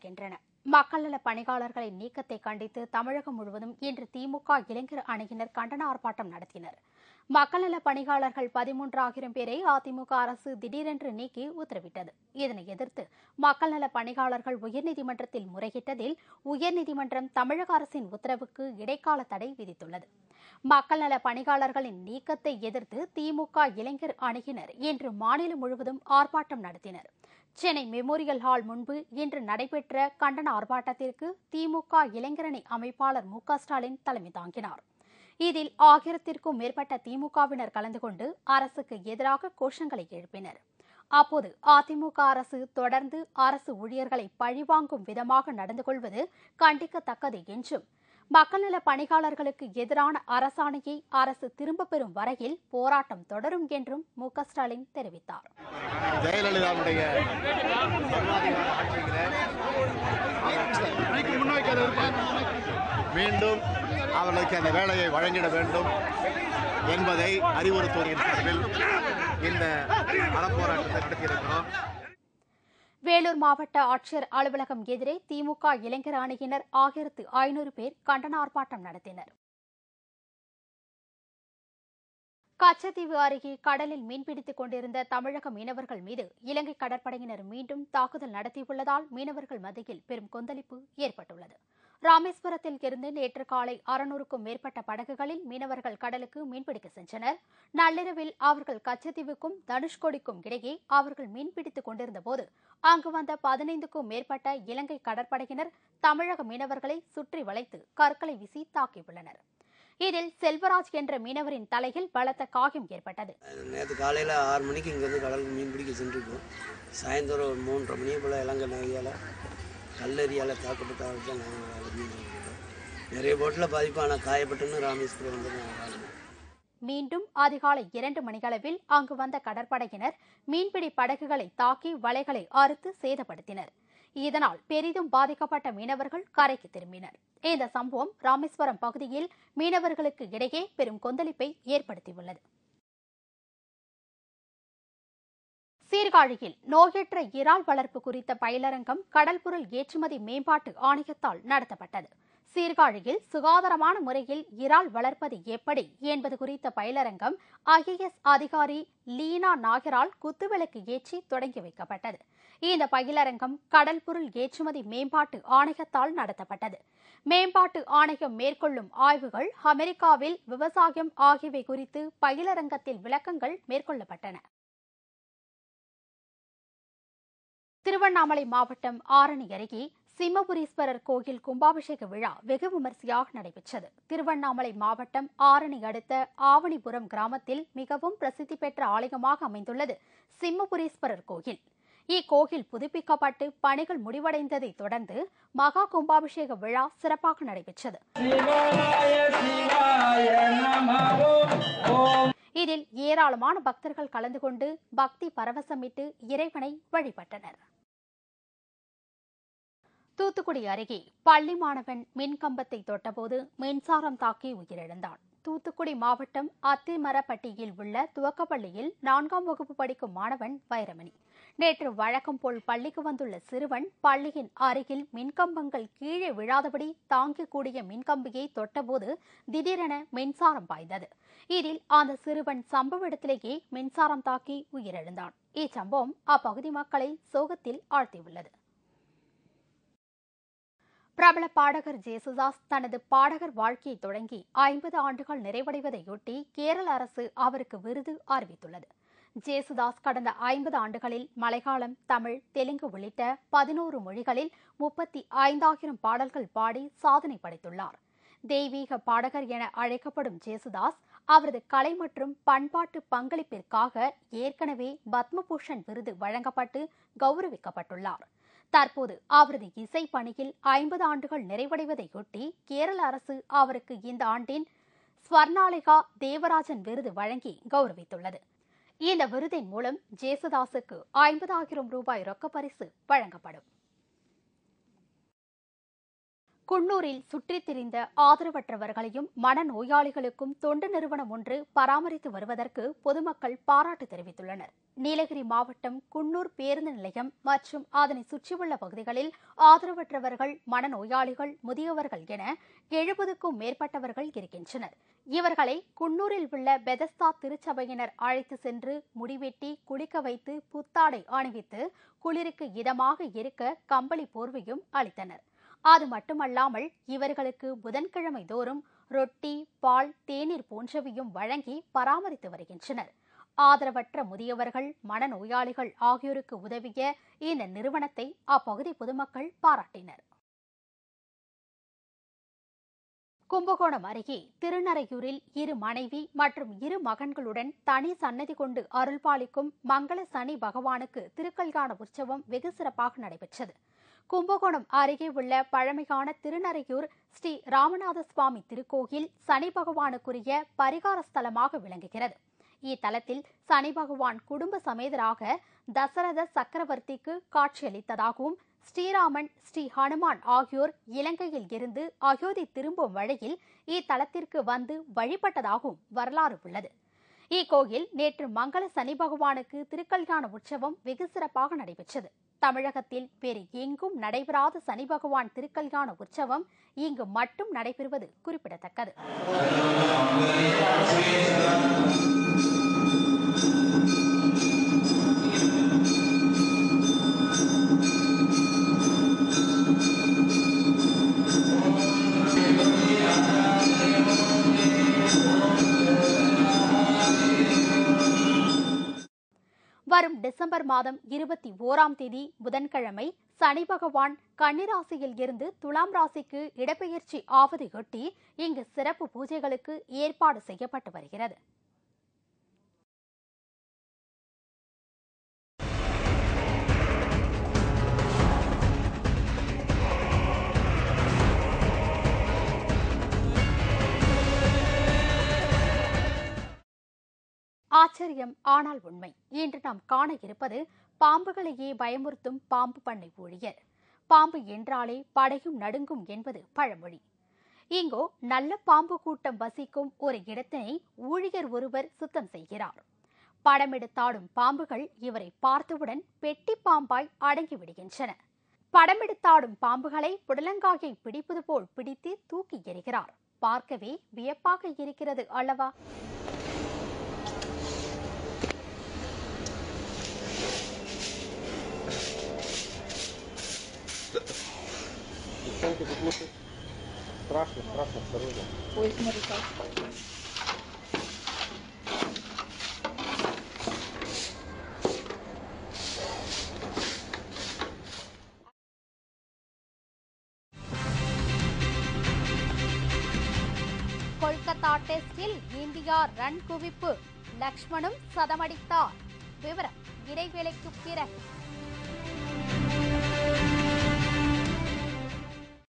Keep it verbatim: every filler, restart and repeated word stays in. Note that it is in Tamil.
வருகின்றன. மக்கள் நல பணியாளர்களின் நீக்கத்தை கண்டித்து தமிழகம் முழுவதும் இன்று திமுக இளைஞர் அணியினர் கண்டன ஆர்ப்பாட்டம் நடத்தினர். மக்கள் நல பணியாளர்கள் பதிமூன்றாயிரம் பேரை அதிமுக அரசு திடீரென்று நீக்கி உத்தரவிட்டது. இதனை எதிர்த்து மக்கள் நல பணியாளர்கள் உயர்நீதிமன்றத்தில் முறையிட்டதில் உயர்நீதிமன்றம் தமிழக அரசின் உத்தரவுக்கு இடைக்கால தடை விதித்துள்ளது. மக்கள் நல பணியாளர்களின் நீக்கத்தை எதிர்த்து திமுக இளைஞர் அணியினர் இன்று மாநிலம் முழுவதும் ஆர்ப்பாட்டம் நடத்தினர். சென்னை மெமோரியல் ஹால் முன்பு இன்று நடைபெற்ற கண்டன ஆர்ப்பாட்டத்திற்கு திமுக இளைஞரணி அமைப்பாளர் மு க ஸ்டாலின் தலைமை தாங்கினார். இதில் ஆயிரத்திற்கும் மேற்பட்ட திமுகவினர் கலந்து கொண்டு அரசுக்கு எதிராக கோஷங்களை எழுப்பினர். அப்போது அதிமுக அரசு தொடர்ந்து அரசு ஊழியர்களை பழிவாங்கும் விதமாக நடந்து கொள்வது கண்டிக்கத்தக்கது என்றும், மக்கள் நல பணியாளர்களுக்கு எதிரான அரசாணையை அரசு திரும்பப் பெறும் வரையில் போராட்டம் தொடரும் என்றும் மு க ஸ்டாலின் தெரிவித்தார். ஜெயலலிதாவுடைய மீண்டும் அவர்களுக்கு அந்த வேலையை வழங்கிட வேண்டும் என்பதை அறிவுறுத்துவதன் சார்பில் இந்த அறப்போராட்டத்தை நடத்தியிருக்கிறோம். வேலூர் மாவட்ட ஆட்சியர் அலுவலகம் எதிரே திமுக இளைஞர் அணியினர் ஆயிரத்து ஐநூறு பேர் கண்டன ஆர்ப்பாட்டம் நடத்தினர். கச்சத்தீவு அருகே கடலில் மீன்பிடித்துக் கொண்டிருந்த தமிழக மீனவர்கள் மீது இலங்கை கடற்படையினர் மீண்டும் தாக்குதல் நடத்தியுள்ளதால் மீனவர்கள் மத்தியில் பெரும் கொந்தளிப்பு ஏற்பட்டுள்ளது. ராமேஸ்வரத்தில் இருந்து நேற்று காலை அறுநூறுக்கும் மேற்பட்ட படகுகளில் மீனவர்கள் கடலுக்கு மீன்பிடிக்க சென்றனர். நள்ளிரவில் அவர்கள் கச்சத்தீவுக்கும் தனுஷ்கோடிக்கும் இடையே அவர்கள் மீன்பிடித்துக் கொண்டிருந்தபோது அங்கு வந்த பதினைந்துக்கும் மேற்பட்ட இலங்கை கடற்படையினர் தமிழக மீனவர்களை சுற்றி வளைத்து கற்களை வீசி தாக்கியுள்ளனர். இதில் செல்வராஜ் என்ற மீனவரின் தலையில் பலத்த காயம் ஏற்பட்டது. நேற்று காலையில் ஆறு மணிக்கு இங்கேருந்து கடலுக்கு மீன் பிடிக்க சென்றிருக்கோம். சாயந்தரம் ஒரு மூன்றரை மணியை போல் இலங்கை நகையால் கல்லறியால் தாக்கப்பட்டால் தான் நாங்கள் மீன் பிடிக்கிறோம். நிறைய போட்டில் பாதிப்பான காயப்பட்டுன்னு ராமேஸ்வரம் வந்து நாங்கள் மீண்டும் அதிகாலை இரண்டு மணியளவில் அங்கு வந்த கடற்படையினர் மீன்பிடி படகுகளை தாக்கி வலைகளை அறுத்து சேதப்படுத்தினர். இதனால் பெரிதும் பாதிக்கப்பட்ட மீனவர்கள் கரைக்கு திரும்பினர். இந்த சம்பவம் ராமேஸ்வரம் பகுதியில் மீனவர்களுக்கு இடையே பெரும் கொந்தளிப்பை ஏற்படுத்தியுள்ளது. சீர்காழியில் நோயற்ற இறால் வளர்ப்பு குறித்த பயிலரங்கம் கடல்பொருள் ஏற்றுமதி மேம்பாட்டு ஆணையத்தால் நடத்தப்பட்டது. சீர்காழியில் சுகாதாரமான முறையில் இறால் வளர்ப்பது எப்படி என்பது குறித்த பயிலரங்கம் ஐ ஏ எஸ் அதிகாரி லீனா நாகரால் குத்துவிளக்கு ஏற்றி தொடங்கி வைக்கப்பட்டது. இந்த பயிலரங்கம் கடல்பொருள் ஏற்றுமதி மேம்பாட்டு ஆணையத்தால் நடத்தப்பட்டது. மேம்பாட்டு ஆணையம் மேற்கொள்ளும் ஆய்வுகள், அமெரிக்காவில் விவசாயம் ஆகியவை குறித்து பயிலரங்கத்தில் விளக்கங்கள் மேற்கொள்ளப்பட்டன. திருவண்ணாமலை மாவட்டம் ஆரணி அருகே சிம்மபுரீஸ்வரர் கோயில் கும்பாபிஷேக விழா வெகு விமரிசையாக நடைபெற்றது. திருவண்ணாமலை மாவட்டம் ஆரணி அடுத்த ஆவணிபுரம் கிராமத்தில் மிகவும் பிரசித்தி பெற்ற ஆலயமாக அமைந்துள்ளது சிம்மபுரீஸ்வரர் கோயில். இக்கோயில் புதுப்பிக்கப்பட்டு பணிகள் முடிவடைந்ததை தொடர்ந்து மகா கும்பாபிஷேக விழா சிறப்பாக நடைபெற்றது. இதில் ஏராளமான பக்தர்கள் கலந்து கொண்டு பக்தி பரவசமிட்டு இறைவனை வழிபட்டனர். தூத்துக்குடி அருகே பள்ளி மாணவன் மின்கம்பத்தை தொட்டபோது மின்சாரம் தாக்கி உயிரிழந்தான். தூத்துக்குடி மாவட்டம் அத்திமரப்பட்டியில் உள்ள துவக்கப்பள்ளியில் நான்காம் வகுப்பு படிக்கும் மாணவன் வைரமணி நேற்று வழக்கம் போல் பள்ளிக்கு வந்துள்ள சிறுவன் பள்ளியின் அருகில் மின்கம்பங்கள் கீழே விழாதபடி தாங்கக்கூடிய மின்கம்பியை தொட்டபோது திடீரென மின்சாரம் பாய்ந்தது. இதில் அந்த சிறுவன் சம்பவ இடத்திலேயே மின்சாரம் தாக்கி உயிரிழந்தான். இச்சம்பவம் அப்பகுதி மக்களை சோகத்தில் ஆழ்த்தியுள்ளது. பிரபல பாடகர் ஜேசுதாஸ் தனது பாடகர் வாழ்க்கையை தொடங்கி ஐம்பது ஆண்டுகள் நிறைவடைவதையொட்டி கேரள அரசு அவருக்கு விருது அறிவித்துள்ளது. ஜேசுதாஸ் கடந்த ஐம்பது ஆண்டுகளில் மலையாளம், தமிழ், தெலுங்கு உள்ளிட்ட பதினோரு மொழிகளில் முப்பத்தி ஐந்தாயிரம் பாடல்கள் பாடி சாதனை படைத்துள்ளார். தெய்வீக பாடகர் என அழைக்கப்படும் ஜேசுதாஸ் அவரது கலை மற்றும் பண்பாட்டு பங்களிப்பிற்காக ஏற்கனவே பத்மபூஷன் விருது வழங்கப்பட்டு கௌரவிக்கப்பட்டுள்ளார். தற்போது அவரது இசை பணியில் ஐம்பது ஆண்டுகள் நிறைவடைவதையொட்டி கேரள அரசு அவருக்கு இந்த ஆண்டின் ஸ்வர்ணாலிகா தேவராஜன் விருது வழங்கி கௌரவித்துள்ளது. இந்த விருதின் மூலம் ஜேசுதாஸுக்கு ஐம்பதாயிரம் ரூபாய் ரொக்க பரிசு வழங்கப்படும். குன்னூரில் சுற்றித் திரிந்த ஆதரவற்றவர்களையும் மனநோயாளிகளுக்கும் தொண்டு நிறுவனம் ஒன்று பராமரித்து வருவதற்கு பொதுமக்கள் பாராட்டு தெரிவித்துள்ளனர். நீலகிரி மாவட்டம் குன்னூர் பேருந்து நிலையம் மற்றும் அதனை சுற்றியுள்ள பகுதிகளில் ஆதரவற்றவர்கள், மனநோயாளிகள், முதியவர்கள் என எழுபதுக்கும் மேற்பட்டவர்கள் இருக்கின்றனர். இவர்களை குன்னூரில் உள்ள பெதஸ்தா திருச்சபையினர் அழைத்து சென்று முடிவெட்டி குளிக்க வைத்து புத்தாடை அணிவித்து குளிருக்கு இதமாக இருக்க கம்பளி போர்வையும் அளித்தனர். அது மட்டுமல்லாமல் இவர்களுக்கு புதன்கிழமை தோறும் ரொட்டி, பால், தேநீர் போன்றவையும் வழங்கி பராமரித்து வருகின்றனர். ஆதரவற்ற முதியவர்கள், மனநோயாளிகள் ஆகியோருக்கு உதவிய இந்த நிறுவனத்தை அப்பகுதி பொதுமக்கள் பாராட்டினர். கும்பகோணம் அருகே திருநரையூரில் இரு மனைவி மற்றும் இரு மகன்களுடன் தனி சன்னதி கொண்டு அருள்பாலிக்கும் மங்கள சனி பகவானுக்கு திருக்கல்யாண உற்சவம் வெகு சிறப்பாக நடைபெற்றது. கும்பகோணம் அருகே உள்ள பழமையான திருநரையூர் ஸ்ரீ ராமநாத சுவாமி திருக்கோயில் சனி பகவானுக்குரிய பரிகார ஸ்தலமாக விளங்குகிறது. இத்தலத்தில் சனி பகவான் குடும்ப சமேதராக தசரத சக்கரவர்த்திக்கு காட்சியளித்ததாகவும், ஸ்ரீராமன், ஸ்ரீ ஹனுமான் ஆகியோர் இலங்கையில் இருந்து அயோத்தி திரும்பும் வழியில் இத்தலத்திற்கு வந்து வழிபட்டதாகவும் வரலாறு உள்ளது. இக்கோயில் நேற்று மங்கள சனி பகவானுக்கு திருக்கல்யாண உற்சவம் வெகு சிறப்பாக நடைபெற்றது. தமிழகத்தில் வேறு எங்கும் நடைபெறாத சனி பகவான் திருக்கல்யாண உற்சவம் இங்கு மட்டும் நடைபெறுவது குறிப்பிடத்தக்கது. வரும் டிசம்பர் மாதம் இருபத்தி ஓராம் தேதி புதன்கிழமை சனி பகவான் கன்னிராசியில் இருந்து துலாம் ராசிக்கு இடப்பெயர்ச்சி ஆவதையொட்டி இங்கு சிறப்பு பூஜைகளுக்கு ஏற்பாடு செய்யப்பட்டு வருகிறது. ஆச்சரியம், ஆனால் உண்மை. இன்று நாம் காண இருப்பது பாம்புகளையே பயமுறுத்தும் பாம்பு பண்ணை ஊழியர். பாம்பு என்றாலே படையும் நடுங்கும் என்பது பழமொழி. இங்கோ நல்ல பாம்பு கூட்டம் வசிக்கும் ஒரு இடத்தினை ஊழியர் ஒருவர் சுத்தம் செய்கிறார். படமெடுத்தாடும் பாம்புகள் இவரை பார்த்தவுடன் பெட்டி பாம்பாய் அடங்கிவிடுகின்றன. படமெடுத்தாடும் பாம்புகளை புடலங்காயை பிடிப்பது போல் பிடித்து தூக்கி எறிகிறார். பார்க்கவே வியப்பாக இருக்கிறது அல்லவா? Страшно, страшно, осторожно. Ой, смотри как. கொல்கத்தா டெஸ்டில் இந்தியா ரன் குவிப்பு, லக்ஷ்மணும் சதமடித்தார். விவரம் இடைவேளைக்கு பிறகு.